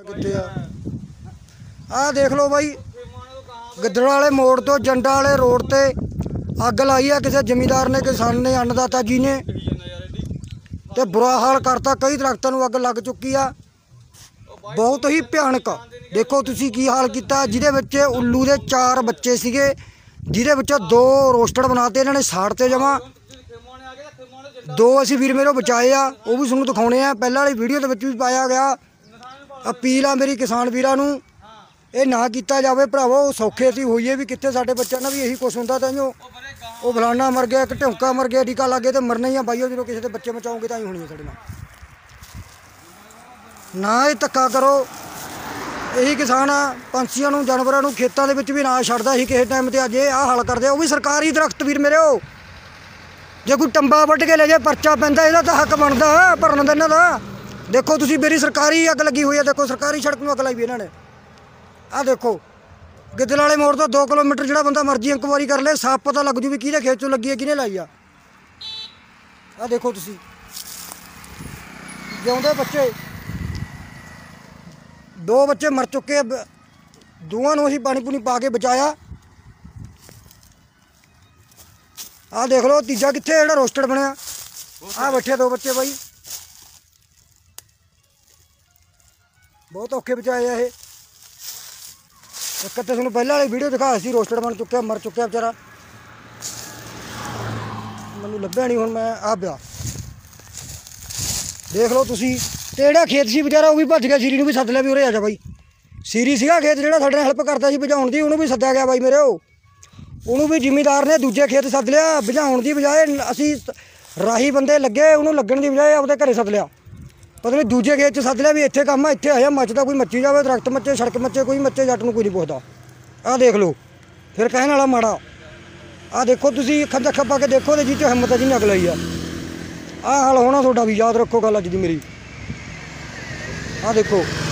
ਕਿੱਥੇ ਆ ਦੇਖ ਲਓ ਬਾਈ, ਗਿੱਦੜ ਵਾਲੇ ਮੋੜ ਤੋਂ ਜੰਡਾ ਵਾਲੇ ਰੋਡ ਤੇ ਅੱਗ ਲਾਈ ਆ ਕਿਸੇ ਜ਼ਿਮੀਂਦਾਰ ਨੇ, ਕਿਸਾਨ ਨੇ, ਅੰਨਦਾਤਾ ਜੀ ਨੇ, ਤੇ ਬੁਰਾ ਹਾਲ ਕਰਤਾ। ਕਈ ਦਰਖਤਾਂ ਨੂੰ ਅੱਗ ਲੱਗ ਚੁੱਕੀ ਆ, ਬਹੁਤ ਹੀ ਭਿਆਨਕ। ਦੇਖੋ ਤੁਸੀਂ ਕੀ ਹਾਲ ਕੀਤਾ। ਜਿਹਦੇ ਵਿੱਚ ਉੱਲੂ ਦੇ 4 ਬੱਚੇ ਸੀਗੇ, ਜਿਹਦੇ ਵਿੱਚੋਂ 2 ਰੋਸਟਡ ਬਣਾਤੇ ਇਹਨਾਂ ਨੇ, ਸਾੜ ਤੇ ਜਮਾ। 2 ਅਸੀਂ ਵੀਰ ਮੇਰੇ ਬਚਾਏ ਆ, ਉਹ ਵੀ ਤੁਹਾਨੂੰ ਦਿਖਾਉਣੇ ਆ। ਪਹਿਲਾਂ ਵਾਲੀ ਵੀਡੀਓ ਦੇ ਵਿੱਚ ਵੀ ਪਾਇਆ ਗਿਆ। ਅਪੀਲ ਆ ਮੇਰੀ ਕਿਸਾਨ ਵੀਰਾਂ ਨੂੰ, ਇਹ ਨਾ ਕੀਤਾ ਜਾਵੇ ਭਰਾਵੋ। ਸੌਖੇ ਅਸੀਂ ਹੋਈਏ ਵੀ ਕਿੱਥੇ, ਸਾਡੇ ਬੱਚਿਆਂ ਨਾਲ ਵੀ ਇਹੀ ਕੁਛ ਹੁੰਦਾ। ਤਾਂ ਉਹ ਫਲਾਨਾ ਮਰ ਗਿਆ, ਇੱਕ ਢੌਂਕਾ ਮਰ ਗਿਆ, ਟੀਕਾ ਲੱਗ ਗਿਆ, ਤੇ ਮਰਨਾ ਹੀ ਆ ਬਾਈਓ। ਜਦੋਂ ਕਿਸੇ ਦੇ ਬੱਚੇ ਬਚਾਓਗੇ ਤਾਂ ਹੀ ਹੋਣੀ ਆ ਸਾਡੇ ਨਾਲ। ਨਾ ਇਹ ਧੱਕਾ ਕਰੋ। ਇਹੀ ਕਿਸਾਨ ਆ, ਪੰਛੀਆਂ ਨੂੰ, ਜਾਨਵਰਾਂ ਨੂੰ ਖੇਤਾਂ ਦੇ ਵਿੱਚ ਵੀ ਨਾ ਛੱਡਦਾ ਸੀ ਕਿਸੇ ਟਾਈਮ ਤੇ। ਅੱਜ ਇਹ ਆਹ ਹਾਲ ਕਰਦੇ ਆ। ਉਹ ਵੀ ਸਰਕਾਰੀ ਦਰਖਤ ਵੀਰ ਮੇਰੇ। ਉਹ ਜੇ ਕੋਈ ਟੰਬਾ ਵੱਢ ਕੇ ਲੈ ਜਾਏ ਪਰਚਾ ਪੈਂਦਾ, ਇਹਦਾ ਤਾਂ ਹੱਕ ਬਣਦਾ ਭਰਨ ਦਾ ਇਹਨਾਂ ਦਾ। ਦੇਖੋ ਤੁਸੀਂ, ਮੇਰੀ ਸਰਕਾਰੀ ਅੱਗ ਲੱਗੀ ਹੋਈ ਆ। ਦੇਖੋ ਸਰਕਾਰੀ ਸੜਕ ਨੂੰ ਅੱਗ ਲਾਈ ਵੀ ਇਹਨਾਂ ਨੇ। ਆਹ ਦੇਖੋ, ਗਿੱਦੜ ਵਾਲੇ ਮੋੜ ਤੋਂ 2 ਕਿਲੋਮੀਟਰ ਜਿਹੜਾ ਬੰਦਾ ਮਰਜ਼ੀ ਇਨਕੁਆਰੀ ਕਰ ਲੈ, ਸਾਫ਼ ਪਤਾ ਲੱਗ ਜੂ ਵੀ ਕਿਹਦੇ ਖੇਤ 'ਚੋਂ ਲੱਗੀ ਹੈ, ਕਿਹਨੇ ਲਾਈ ਆ। ਆਹ ਦੇਖੋ ਤੁਸੀਂ, ਜਿਉਂਦੇ ਬੱਚੇ, 2 ਬੱਚੇ ਮਰ ਚੁੱਕੇ ਆ। ਦੋਵਾਂ ਨੂੰ ਅਸੀਂ ਪਾਣੀ ਪੂਣੀ ਪਾ ਕੇ ਬਚਾਇਆ। ਆਹ ਦੇਖ ਲਓ, ਤੀਜਾ ਕਿੱਥੇ ਜਿਹੜਾ ਰੋਸਟਡ ਬਣਿਆ। ਆਹ ਬੈਠੇ 2 ਬੱਚੇ ਬਾਈ, ਬਹੁਤ ਔਖੇ ਬਚਾਏ ਆ ਇਹ। ਇੱਕ ਤਾਂ ਤੁਹਾਨੂੰ ਪਹਿਲਾਂ ਵਾਲੀ ਵੀਡੀਓ ਦਿਖਾਇਆ ਸੀ, ਰੋਸਟਡ ਬਣ ਚੁੱਕਿਆ, ਮਰ ਚੁੱਕਿਆ ਵਿਚਾਰਾ। ਮੈਨੂੰ ਲੱਭਿਆ ਨਹੀਂ, ਹੁਣ ਮੈਂ ਆ ਪਿਆ। ਦੇਖ ਲਓ ਤੁਸੀਂ। ਤੇ ਜਿਹੜਾ ਖੇਤ ਸੀ ਵਿਚਾਰਾ, ਉਹ ਵੀ ਭੱਜ ਗਿਆ। ਸੀਰੀ ਨੂੰ ਵੀ ਸੱਦ ਲਿਆ ਵੀ ਉਰੇ ਆ ਜਾ ਬਾਈ। ਸੀਰੀ ਸੀਗਾ ਖੇਤ ਜਿਹੜਾ ਸਾਡੇ ਨਾਲ ਹੈਲਪ ਕਰਦਾ ਸੀ ਬੁਝਾਉਣ ਦੀ, ਉਹਨੂੰ ਵੀ ਸੱਦਿਆ ਗਿਆ ਬਾਈ ਮੇਰੇ। ਉਹਨੂੰ ਵੀ ਜ਼ਿਮੀਂਦਾਰ ਨੇ ਦੂਜੇ ਖੇਤ ਸੱਦ ਲਿਆ। ਬੁਝਾਉਣ ਦੀ ਬਜਾਏ ਅਸੀਂ ਰਾਹੀ ਬੰਦੇ ਲੱਗੇ, ਉਹਨੂੰ ਲੱਗਣ ਦੀ ਬਜਾਏ ਆਪਦੇ ਘਰੇ ਸੱਦ ਲਿਆ। ਪਤਾ ਨਹੀਂ ਦੂਜੇ ਖੇਤ 'ਚ ਸੱਦ ਲਿਆ ਵੀ ਇੱਥੇ ਕੰਮ ਆ, ਇੱਥੇ ਆਇਆ। ਮੱਚਦਾ ਕੋਈ ਮੱਚੀ ਜਾਵੇ, ਦਰਖਤ ਮੱਚੇ, ਸੜਕ ਮੱਚੇ, ਕੋਈ ਮੱਚੇ, ਜੱਟ ਨੂੰ ਕੋਈ ਨਹੀਂ ਪੁੱਛਦਾ। ਆਹ ਦੇਖ ਲਓ, ਫਿਰ ਕਹਿਣ ਵਾਲਾ ਮਾੜਾ। ਆਹ ਦੇਖੋ ਤੁਸੀਂ, ਅੱਖਾਂ 'ਚ ਅੱਖਾਂ ਪਾ ਕੇ ਦੇਖੋ ਤੇ ਜੀ 'ਚ ਹਿੰਮਤ ਜਿਹਨੇ ਅੱਗ ਲਾਈ ਆ। ਆਹ ਹਾਲ ਹੋਣਾ ਤੁਹਾਡਾ ਵੀ, ਯਾਦ ਰੱਖੋ ਗੱਲ ਅੱਜ ਦੀ ਮੇਰੀ। ਆਹ ਦੇਖੋ।